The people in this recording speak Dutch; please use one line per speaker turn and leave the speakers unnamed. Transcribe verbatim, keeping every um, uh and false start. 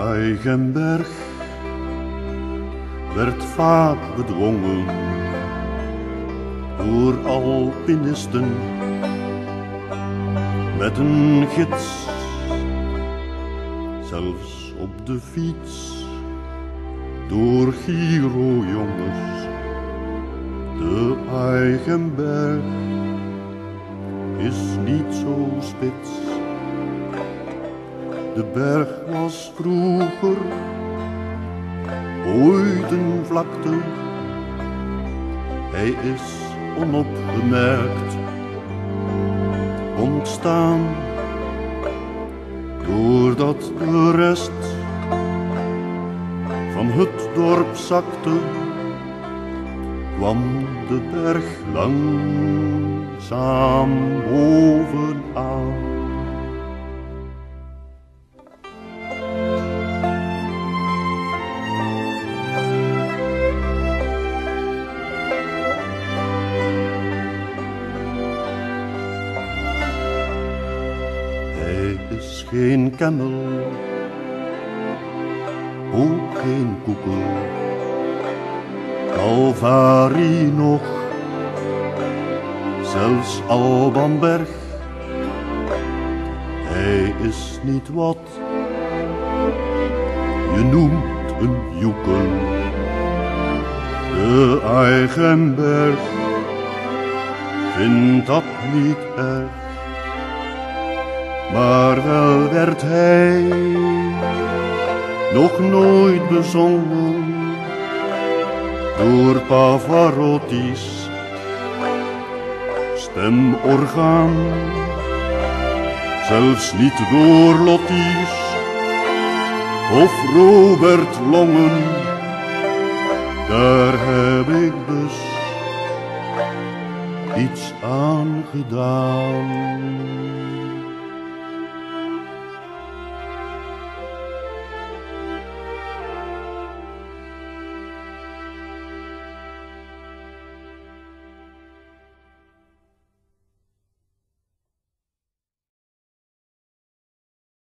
Eigenberg werd vaak bedwongen door alpinisten met een gids, zelfs op de fiets door Giro-jongens. De Eigenberg is niet zo spits. De berg was vroeger ooit een vlakte. Hij is onopgemerkt ontstaan, doordat de rest van het dorp zakte, kwam de berg langzaam bovenaan. Hij is geen kemmel, ook geen koekel, Calvary nog, zelfs Albanberg. Hij is niet wat je noemt een joekel. De Eigenberg vindt dat niet erg, maar wel werd hij nog nooit bezongen door Pavarotti's stemorgaan, zelfs niet door Lotti's of Robert Longen. Daar heb ik dus iets aan gedaan.